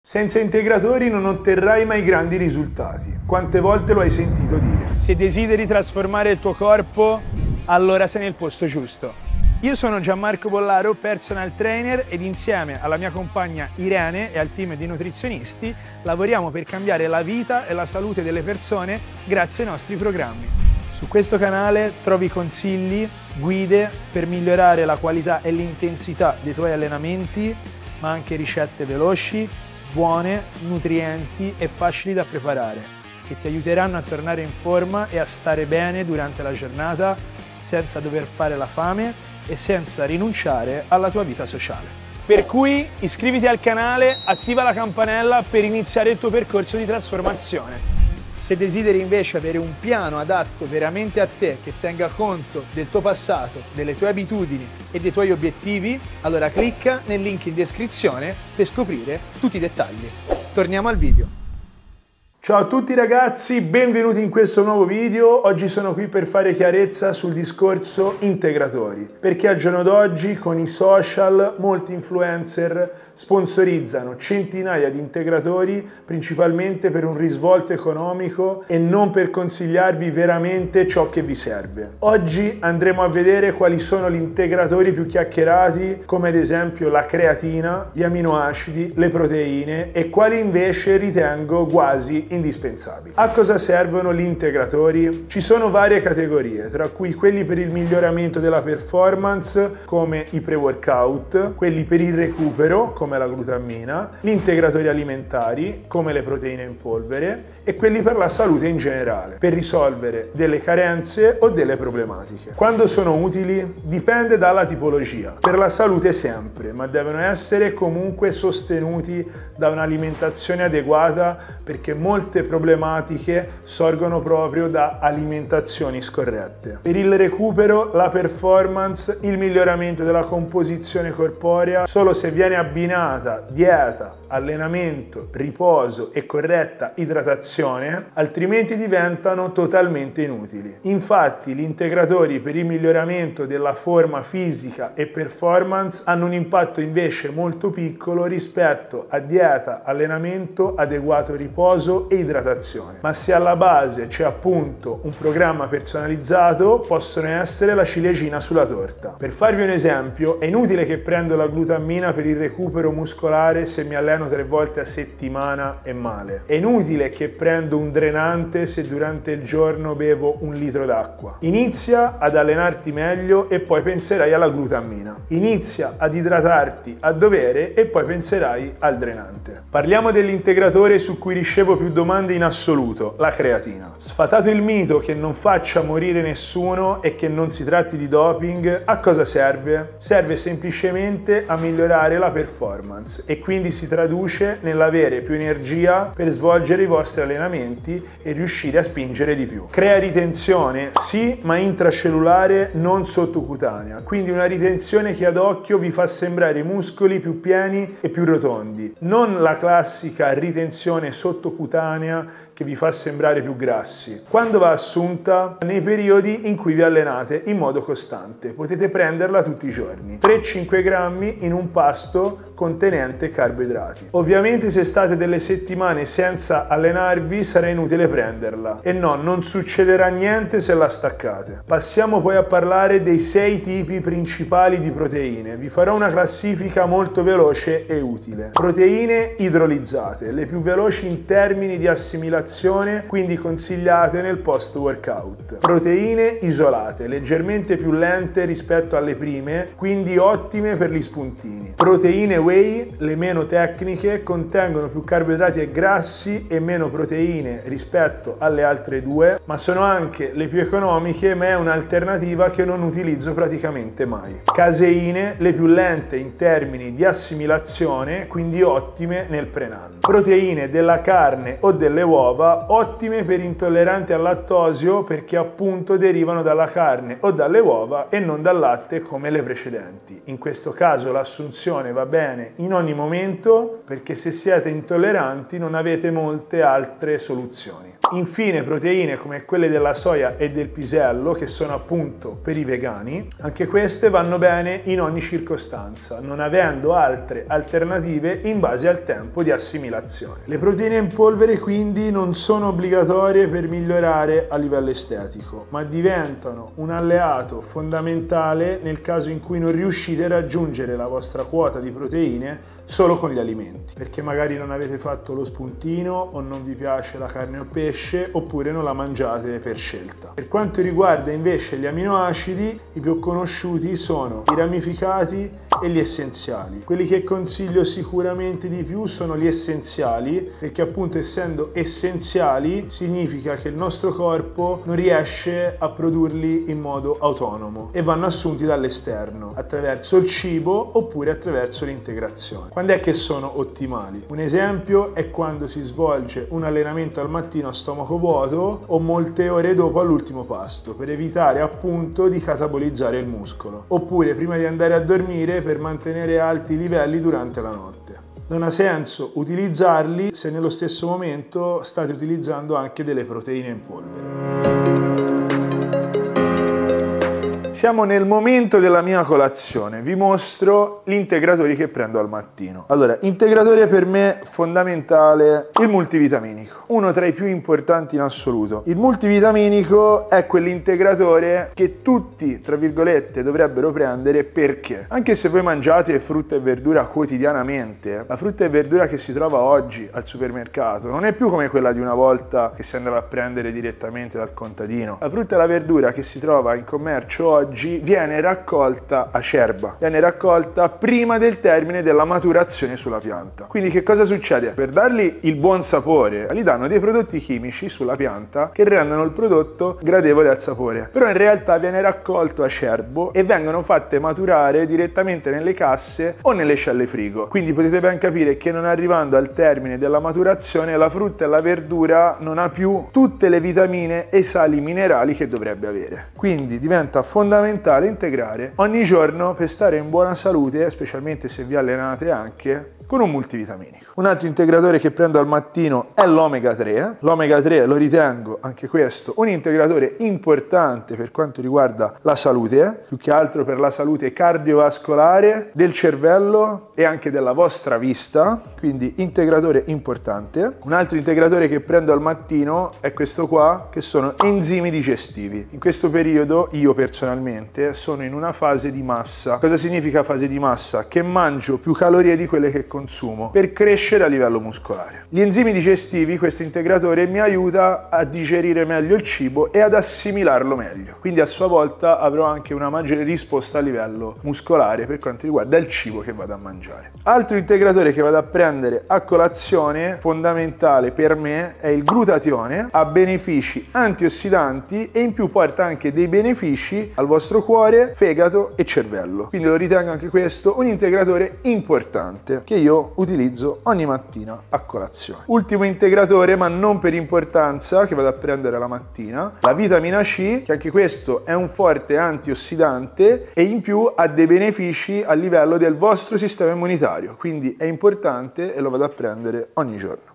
Senza integratori non otterrai mai grandi risultati. Quante volte lo hai sentito dire? Se desideri trasformare il tuo corpo, allora sei nel posto giusto. Io sono Gianmarco Bollaro, personal trainer, ed insieme alla mia compagna Irene e al team di nutrizionisti lavoriamo per cambiare la vita e la salute delle persone grazie ai nostri programmi. Su questo canale trovi consigli, guide per migliorare la qualità e l'intensità dei tuoi allenamenti, ma anche ricette veloci, buone, nutrienti e facili da preparare, che ti aiuteranno a tornare in forma e a stare bene durante la giornata senza dover fare la fame e senza rinunciare alla tua vita sociale. Per cui iscriviti al canale, attiva la campanella per iniziare il tuo percorso di trasformazione. Se desideri invece avere un piano adatto veramente a te, che tenga conto del tuo passato, delle tue abitudini e dei tuoi obiettivi, allora clicca nel link in descrizione per scoprire tutti i dettagli. Torniamo al video. Ciao a tutti ragazzi, benvenuti in questo nuovo video. Oggi sono qui per fare chiarezza sul discorso integratori, perché al giorno d'oggi con i social molti influencer sponsorizzano centinaia di integratori principalmente per un risvolto economico e non per consigliarvi veramente ciò che vi serve. Oggi andremo a vedere quali sono gli integratori più chiacchierati, come ad esempio la creatina, gli aminoacidi, le proteine, e quali invece ritengo quasi indispensabili. A cosa servono gli integratori? Ci sono varie categorie, tra cui quelli per il miglioramento della performance, come i pre-workout, quelli per il recupero, come la glutammina, gli integratori alimentari, come le proteine in polvere, e quelli per la salute in generale, per risolvere delle carenze o delle problematiche. Quando sono utili? Dipende dalla tipologia. Per la salute sempre, ma devono essere comunque sostenuti da un'alimentazione adeguata, perché molte problematiche sorgono proprio da alimentazioni scorrette. Per il recupero, la performance, il miglioramento della composizione corporea, solo se viene abbinata dieta, allenamento, riposo e corretta idratazione, altrimenti diventano totalmente inutili. Infatti, gli integratori per il miglioramento della forma fisica e performance hanno un impatto invece molto piccolo rispetto a dieta, allenamento, adeguato riposo e idratazione. Ma se alla base c'è appunto un programma personalizzato, possono essere la ciliegina sulla torta. Per farvi un esempio, è inutile che prendo la glutammina per il recupero muscolare se mi alleno 3 volte a settimana e male. È inutile che prendo un drenante se durante il giorno bevo 1 litro d'acqua. Inizia ad allenarti meglio e poi penserai alla glutammina. Inizia ad idratarti a dovere e poi penserai al drenante. Parliamo dell'integratore su cui ricevo più domande in assoluto, la creatina. Sfatato il mito che non faccia morire nessuno e che non si tratti di doping, a cosa serve? Serve semplicemente a migliorare la performance e quindi si traduce nell'avere più energia per svolgere i vostri allenamenti e riuscire a spingere di più. Crea ritenzione, sì, ma intracellulare, non sottocutanea, quindi una ritenzione che ad occhio vi fa sembrare i muscoli più pieni e più rotondi, non la classica ritenzione sottocutanea che vi fa sembrare più grassi. Quando va assunta? Nei periodi in cui vi allenate in modo costante. Potete prenderla tutti i giorni. 3-5 grammi in un pasto contenente carboidrati. Ovviamente se state delle settimane senza allenarvi sarà inutile prenderla. E no, non succederà niente se la staccate. Passiamo poi a parlare dei 6 tipi principali di proteine. Vi farò una classifica molto veloce e utile. Proteine idrolizzate, le più veloci in termini di assimilazione, quindi consigliate nel post workout. Proteine isolate, leggermente più lente rispetto alle prime, quindi ottime per gli spuntini. Proteine whey, le meno tecniche, contengono più carboidrati e grassi e meno proteine rispetto alle altre due, ma sono anche le più economiche, ma è un'alternativa che non utilizzo praticamente mai. Caseine, le più lente in termini di assimilazione, quindi ottime nel pre-run. Proteine della carne o delle uova, uova, ottime per intolleranti al lattosio perché appunto derivano dalla carne o dalle uova e non dal latte come le precedenti. In questo caso l'assunzione va bene in ogni momento perché se siete intolleranti non avete molte altre soluzioni. Infine proteine come quelle della soia e del pisello, che sono appunto per i vegani, anche queste vanno bene in ogni circostanza, non avendo altre alternative in base al tempo di assimilazione. Le proteine in polvere quindi non sono obbligatorie per migliorare a livello estetico, ma diventano un alleato fondamentale nel caso in cui non riuscite a raggiungere la vostra quota di proteine solo con gli alimenti, perché magari non avete fatto lo spuntino o non vi piace la carne o pesce oppure non la mangiate per scelta. Per quanto riguarda invece gli aminoacidi, i più conosciuti sono i ramificati e gli essenziali. Quelli che consiglio sicuramente di più sono gli essenziali, perché appunto essendo essenziali significa che il nostro corpo non riesce a produrli in modo autonomo e vanno assunti dall'esterno attraverso il cibo oppure attraverso l'integrazione. Quando è che sono ottimali? Un esempio è quando si svolge un allenamento al mattino a stomaco vuoto o molte ore dopo all'ultimo pasto, per evitare appunto di catabolizzare il muscolo, oppure prima di andare a dormire per mantenere alti i livelli durante la notte. Non ha senso utilizzarli se nello stesso momento state utilizzando anche delle proteine in polvere. Siamo nel momento della mia colazione, vi mostro gli integratori che prendo al mattino. Allora, integratore per me fondamentale, il multivitaminico, uno tra i più importanti in assoluto. Il multivitaminico è quell'integratore che tutti, tra virgolette, dovrebbero prendere perché, anche se voi mangiate frutta e verdura quotidianamente, la frutta e verdura che si trova oggi al supermercato non è più come quella di una volta che si andava a prendere direttamente dal contadino. La frutta e la verdura che si trova in commercio oggi viene raccolta acerba, viene raccolta prima del termine della maturazione sulla pianta. Quindi che cosa succede? Per dargli il buon sapore, gli danno dei prodotti chimici sulla pianta che rendono il prodotto gradevole al sapore, però in realtà viene raccolto acerbo e vengono fatte maturare direttamente nelle casse o nelle celle frigo. Quindi potete ben capire che non arrivando al termine della maturazione la frutta e la verdura non ha più tutte le vitamine e sali minerali che dovrebbe avere. Quindi diventa fondamentale integrare ogni giorno per stare in buona salute, specialmente se vi allenate anche con un multivitaminico. Un altro integratore che prendo al mattino è l'omega 3. L'omega 3 lo ritengo anche questo un integratore importante per quanto riguarda la salute, più che altro per la salute cardiovascolare, del cervello e anche della vostra vista, quindi integratore importante. Un altro integratore che prendo al mattino è questo qua, che sono enzimi digestivi. In questo periodo io personalmente sono in una fase di massa. Cosa significa fase di massa? Che mangio più calorie di quelle che consumo per crescere a livello muscolare. Gli enzimi digestivi, questo integratore mi aiuta a digerire meglio il cibo e ad assimilarlo meglio, quindi a sua volta avrò anche una maggiore risposta a livello muscolare per quanto riguarda il cibo che vado a mangiare. Altro integratore che vado a prendere a colazione, fondamentale per me, è il glutatione. Ha benefici antiossidanti e in più porta anche dei benefici al vostro cuore, fegato e cervello, quindi lo ritengo anche questo un integratore importante che io utilizzo ogni mattina a colazione. Ultimo integratore, ma non per importanza, che vado a prendere la mattina, la vitamina C, che anche questo è un forte antiossidante e in più ha dei benefici a livello del vostro sistema immunitario, quindi è importante e lo vado a prendere ogni giorno.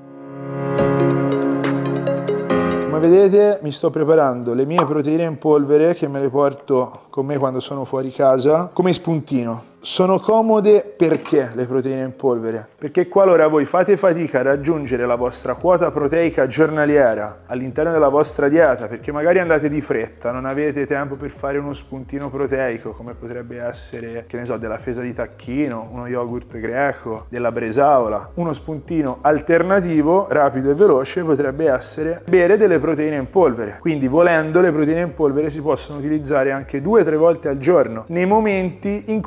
Come vedete mi sto preparando le mie proteine in polvere che me le porto con me quando sono fuori casa come spuntino. Sono comode perché le proteine in polvere? Perché qualora voi fate fatica a raggiungere la vostra quota proteica giornaliera all'interno della vostra dieta, perché magari andate di fretta, non avete tempo per fare uno spuntino proteico, come potrebbe essere, che ne so, della fesa di tacchino, uno yogurt greco, della bresaola, uno spuntino alternativo, rapido e veloce, potrebbe essere bere delle proteine in polvere. Quindi volendo le proteine in polvere si possono utilizzare anche 2 o 3 volte al giorno, nei momenti in cui non avete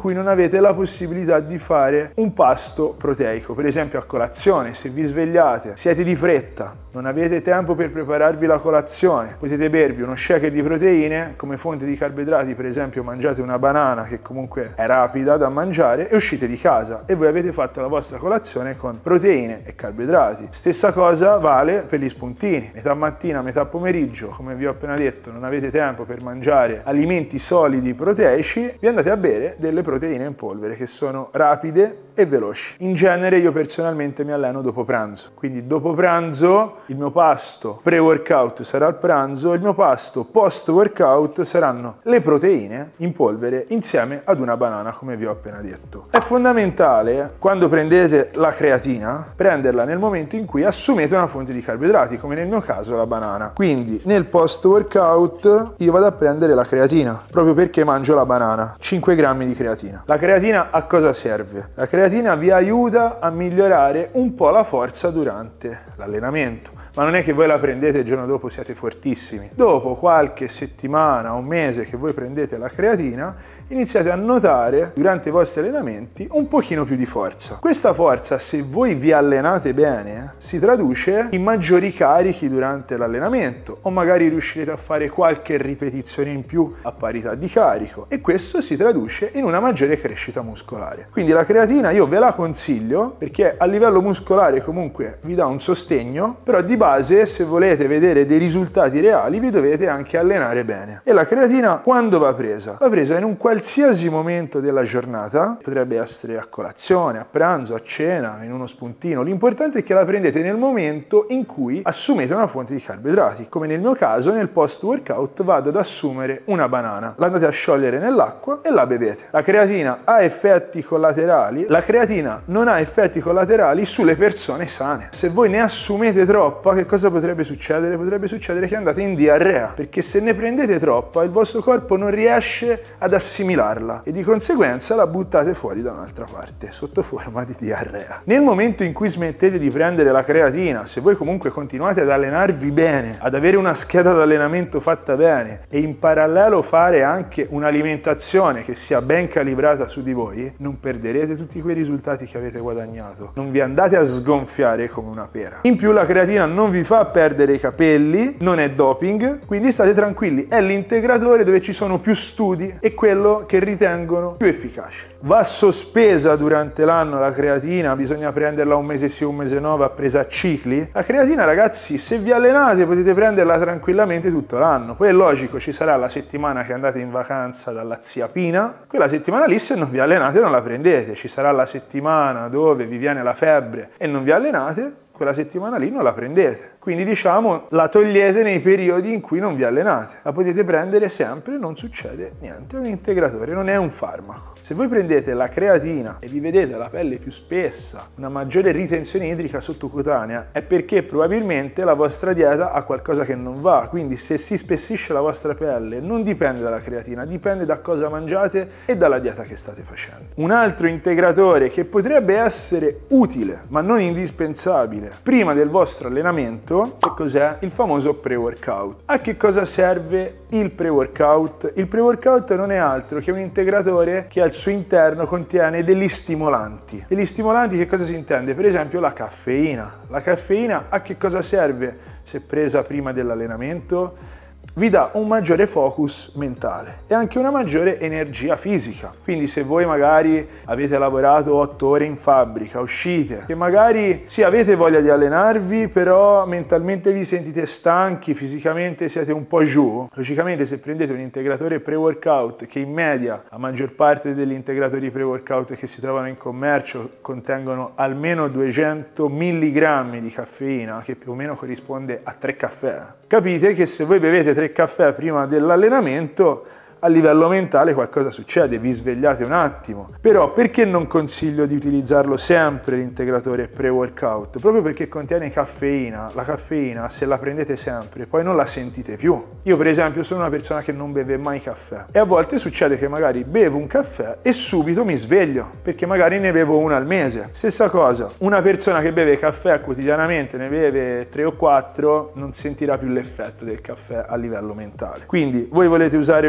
avete la possibilità di fare un pasto proteico, per esempio a colazione. Se vi svegliate, siete di fretta, non avete tempo per prepararvi la colazione, potete bervi uno shaker di proteine come fonte di carboidrati. Per esempio mangiate una banana, che comunque è rapida da mangiare, e uscite di casa e voi avete fatto la vostra colazione con proteine e carboidrati. Stessa cosa vale per gli spuntini. Metà mattina, metà pomeriggio, come vi ho appena detto, non avete tempo per mangiare alimenti solidi proteici, vi andate a bere delle proteine in polvere che sono rapide e veloci. In genere io personalmente mi alleno dopo pranzo, quindi dopo pranzo il mio pasto pre-workout sarà il pranzo, il mio pasto post-workout saranno le proteine in polvere insieme ad una banana, come vi ho appena detto. È fondamentale, quando prendete la creatina, prenderla nel momento in cui assumete una fonte di carboidrati, come nel mio caso la banana. Quindi nel post-workout io vado a prendere la creatina, proprio perché mangio la banana, 5 grammi di creatina. La creatina a cosa serve? La creatina vi aiuta a migliorare un po' la forza durante l'allenamento. Ma non è che voi la prendete e il giorno dopo siate fortissimi. Dopo qualche settimana o mese che voi prendete la creatina, iniziate a notare durante i vostri allenamenti un pochino più di forza. Questa forza, se voi vi allenate bene, si traduce in maggiori carichi durante l'allenamento, o magari riuscirete a fare qualche ripetizione in più a parità di carico, e questo si traduce in una maggiore crescita muscolare. Quindi la creatina io ve la consiglio perché a livello muscolare comunque vi dà un sostegno, però di base, se volete vedere dei risultati reali, vi dovete anche allenare bene. E la creatina quando va presa? Va presa in un qualsiasi momento della giornata, potrebbe essere a colazione, a pranzo, a cena, in uno spuntino. L'importante è che la prendete nel momento in cui assumete una fonte di carboidrati. Come nel mio caso, nel post-workout vado ad assumere una banana, l'andate a sciogliere nell'acqua e la bevete. La creatina ha effetti collaterali? La creatina non ha effetti collaterali sulle persone sane. Se voi ne assumete troppa, che cosa potrebbe succedere? Potrebbe succedere che andate in diarrea, perché se ne prendete troppa il vostro corpo non riesce ad assimilarla e di conseguenza la buttate fuori da un'altra parte sotto forma di diarrea. Nel momento in cui smettete di prendere la creatina, se voi comunque continuate ad allenarvi bene, ad avere una scheda d'allenamento fatta bene e in parallelo fare anche un'alimentazione che sia ben calibrata su di voi, non perderete tutti quei risultati che avete guadagnato. Non vi andate a sgonfiare come una pera. In più la creatina non vi fa perdere i capelli, non è doping, quindi state tranquilli, è l'integratore dove ci sono più studi e quello che ritengono più efficace. Va sospesa durante l'anno la creatina, bisogna prenderla un mese sì, un mese no, va presa a cicli. La creatina, ragazzi, se vi allenate potete prenderla tranquillamente tutto l'anno. Poi è logico, ci sarà la settimana che andate in vacanza dalla zia Pina, quella settimana lì se non vi allenate non la prendete. Ci sarà la settimana dove vi viene la febbre e non vi allenate, quella settimana lì non la prendete. Quindi diciamo la togliete nei periodi in cui non vi allenate. La potete prendere sempre, non succede niente, è un integratore, non è un farmaco. Se voi prendete la creatina e vi vedete la pelle più spessa, una maggiore ritenzione idrica sottocutanea, è perché probabilmente la vostra dieta ha qualcosa che non va. Quindi se si spessisce la vostra pelle non dipende dalla creatina, dipende da cosa mangiate e dalla dieta che state facendo. Un altro integratore che potrebbe essere utile ma non indispensabile prima del vostro allenamento, che cos'è? Il famoso pre-workout. A che cosa serve il pre-workout? Il pre-workout non è altro che un integratore che al suo interno contiene degli stimolanti. Degli stimolanti, che cosa si intende? Per esempio la caffeina. La caffeina a che cosa serve se presa prima dell'allenamento? Vi dà un maggiore focus mentale e anche una maggiore energia fisica. Quindi se voi magari avete lavorato 8 ore in fabbrica, uscite, che magari sì avete voglia di allenarvi, però mentalmente vi sentite stanchi, fisicamente siete un po' giù, logicamente se prendete un integratore pre-workout, che in media la maggior parte degli integratori pre-workout che si trovano in commercio contengono almeno 200 mg di caffeina, che più o meno corrisponde a 3 caffè. Capite che se voi bevete 3 caffè prima dell'allenamento, a livello mentale qualcosa succede, vi svegliate un attimo. Però perché non consiglio di utilizzarlo sempre l'integratore pre-workout? Proprio perché contiene caffeina. La caffeina, se la prendete sempre, poi non la sentite più. Io per esempio sono una persona che non beve mai caffè e a volte succede che magari bevo un caffè e subito mi sveglio, perché magari ne bevo una al mese. Stessa cosa, una persona che beve caffè quotidianamente, ne beve 3 o 4, non sentirà più l'effetto del caffè a livello mentale. Quindi voi volete usare un integratore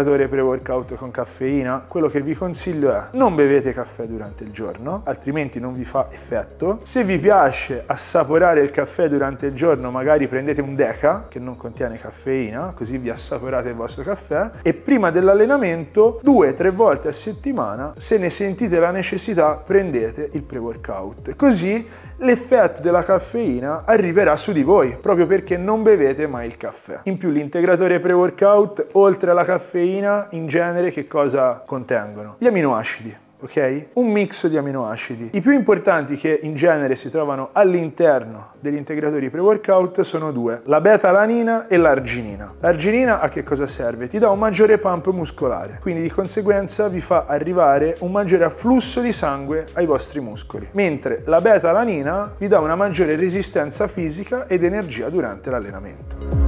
integratore pre-workout con caffeina, quello che vi consiglio è: non bevete caffè durante il giorno, altrimenti non vi fa effetto. Se vi piace assaporare il caffè durante il giorno, magari prendete un Deca che non contiene caffeina, così vi assaporate il vostro caffè. E prima dell'allenamento, 2-3 volte a settimana, se ne sentite la necessità, prendete il pre-workout. Così l'effetto della caffeina arriverà su di voi, proprio perché non bevete mai il caffè. In più l'integratore pre-workout, oltre alla caffeina, in genere che cosa contengono? Gli aminoacidi. Ok? Un mix di aminoacidi. I più importanti che in genere si trovano all'interno degli integratori pre-workout sono due: la beta-alanina e l'arginina. L'arginina a che cosa serve? Ti dà un maggiore pump muscolare, quindi di conseguenza vi fa arrivare un maggiore afflusso di sangue ai vostri muscoli, mentre la beta-alanina vi dà una maggiore resistenza fisica ed energia durante l'allenamento.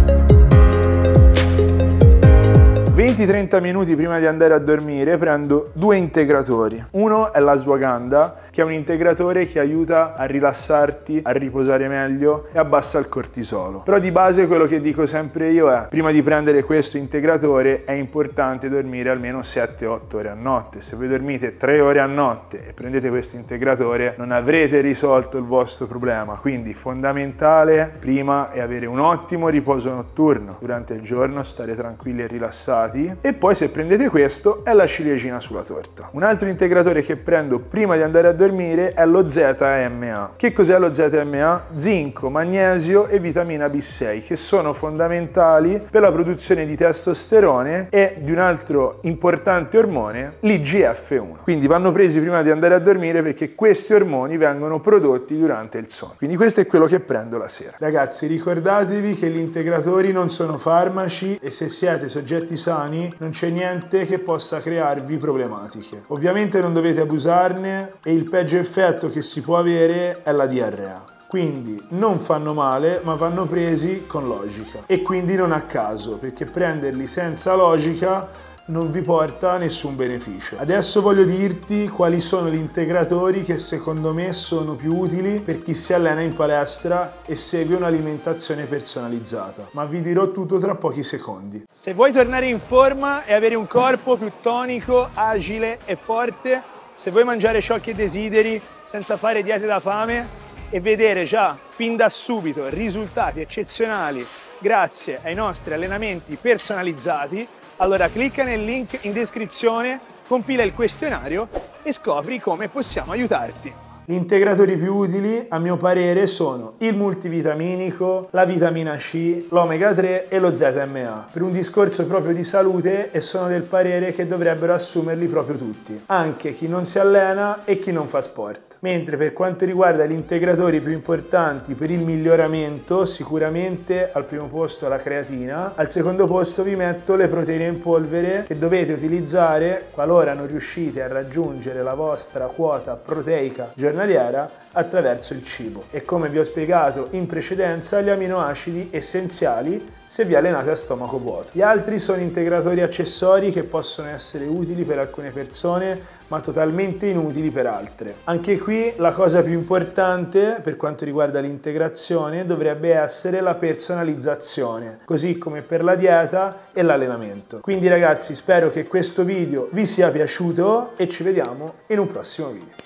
20-30 minuti prima di andare a dormire prendo 2 integratori. Uno è l'ashwagandha, che è un integratore che aiuta a rilassarti, a riposare meglio e abbassa il cortisolo. Però di base quello che dico sempre io è: prima di prendere questo integratore è importante dormire almeno 7-8 ore a notte. Se voi dormite 3 ore a notte e prendete questo integratore, non avrete risolto il vostro problema. Quindi fondamentale prima è avere un ottimo riposo notturno, durante il giorno stare tranquilli e rilassati. E poi se prendete questo è la ciliegina sulla torta. Un altro integratore che prendo prima di andare a dormire è lo ZMA. Che cos'è lo ZMA? Zinco, magnesio e vitamina B6, che sono fondamentali per la produzione di testosterone e di un altro importante ormone, l'IGF-1. Quindi vanno presi prima di andare a dormire perché questi ormoni vengono prodotti durante il sonno. Quindi questo è quello che prendo la sera. Ragazzi, ricordatevi che gli integratori non sono farmaci e se siete soggetti sani non c'è niente che possa crearvi problematiche. Ovviamente non dovete abusarne e il peggio effetto che si può avere è la diarrea. Quindi non fanno male, ma vanno presi con logica e quindi non a caso, perché prenderli senza logica non vi porta nessun beneficio. Adesso voglio dirti quali sono gli integratori che secondo me sono più utili per chi si allena in palestra e segue un'alimentazione personalizzata, ma vi dirò tutto tra pochi secondi. Se vuoi tornare in forma e avere un corpo più tonico, agile e forte, se vuoi mangiare ciò che desideri senza fare diete da fame e vedere già fin da subito risultati eccezionali grazie ai nostri allenamenti personalizzati, allora clicca nel link in descrizione, compila il questionario e scopri come possiamo aiutarti. Gli integratori più utili, a mio parere, sono il multivitaminico, la vitamina C, l'omega 3 e lo ZMA, per un discorso proprio di salute, e sono del parere che dovrebbero assumerli proprio tutti, anche chi non si allena e chi non fa sport. Mentre per quanto riguarda gli integratori più importanti per il miglioramento, sicuramente al primo posto la creatina, al secondo posto vi metto le proteine in polvere che dovete utilizzare qualora non riuscite a raggiungere la vostra quota proteica giornaliera attraverso il cibo. E come vi ho spiegato in precedenza, gli aminoacidi essenziali se vi allenate a stomaco vuoto. Gli altri sono integratori accessori che possono essere utili per alcune persone ma totalmente inutili per altre. Anche qui la cosa più importante per quanto riguarda l'integrazione dovrebbe essere la personalizzazione, così come per la dieta e l'allenamento. Quindi ragazzi, spero che questo video vi sia piaciuto e ci vediamo in un prossimo video.